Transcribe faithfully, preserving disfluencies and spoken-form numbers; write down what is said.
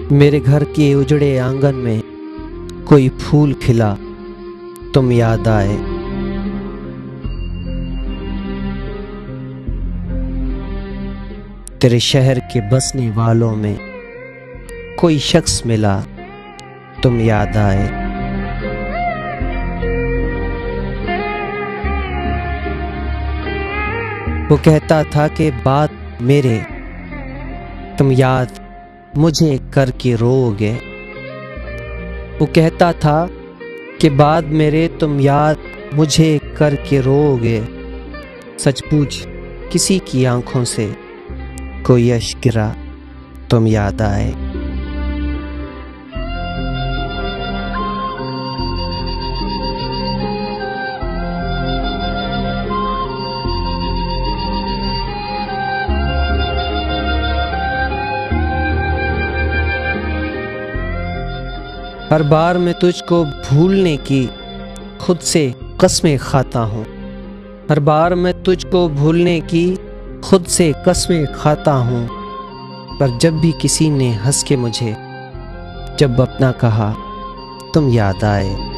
मेरे घर के उजड़े आंगन में कोई फूल खिला, तुम याद आए। तेरे शहर के बसने वालों में कोई शख्स मिला, तुम याद आए। वो कहता था कि बात मेरे तुम याद मुझे करके रोओगे। वो कहता था कि बाद मेरे तुम याद मुझे करके रोओगे। सच पूछ किसी की आंखों से कोई अश्क गिरा, तुम याद आए। हर बार मैं तुझको भूलने की खुद से कसमें खाता हूँ। हर बार मैं तुझको भूलने की खुद से कसमें खाता हूँ। पर जब भी किसी ने हंस के मुझे जब अपना कहा, तुम याद आए।